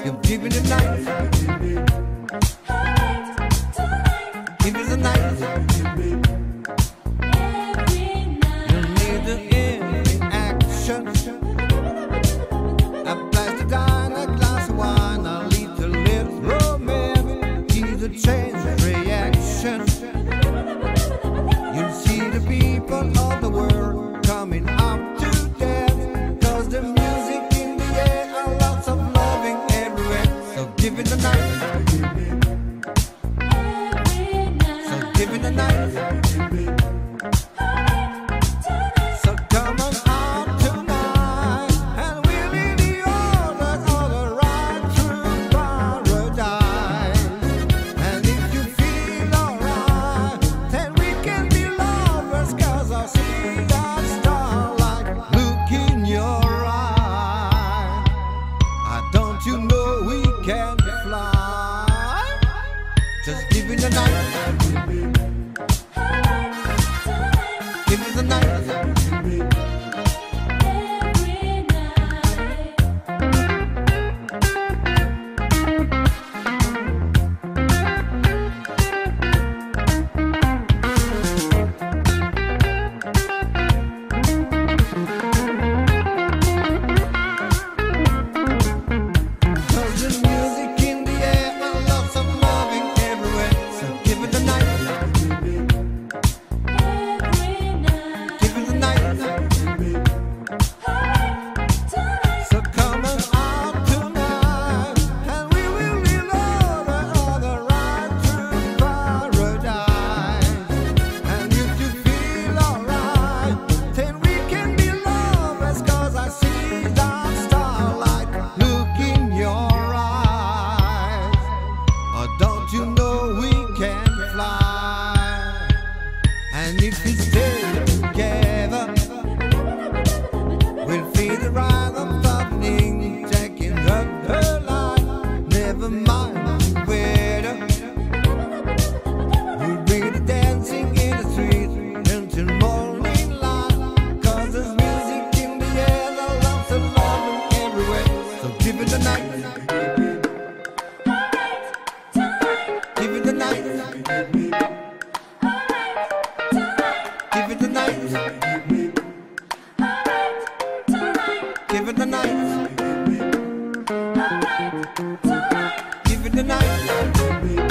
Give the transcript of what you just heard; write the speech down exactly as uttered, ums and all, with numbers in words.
Give, give me the night. Give me the night. You need the action. A plastic and a glass of wine, a little little romance. He's a change reaction. You'll see the people of the world coming up to dance. Cause the music in the air and lots of loving everywhere. So give it the night. So give it the night. So come on out tonight, and we'll lead the others on the ride through paradise. And if you feel alright, then we can be lovers. Cause I see that starlight look in your eye. Ah, don't you know we can fly? Just give it the night. Give it the night. Cause the music in the air and lots of loving everywhere. So give it the night. Give it the night. So come on out tonight, and we will lead all the other ride through paradise. And if you feel alright, then we can be lovers. Cause I see that starlight look in your eyes. Oh, don't you know we can fly? And if we stay together, we'll feel the rhythm softening, taking up the line. Never mind the weather, we'll be the dancing in the street until morning light. Cause there's music in the air, there's lots of loving everywhere. So give it the night. Give it the night. Give it the night. Give it the night. Give it the night.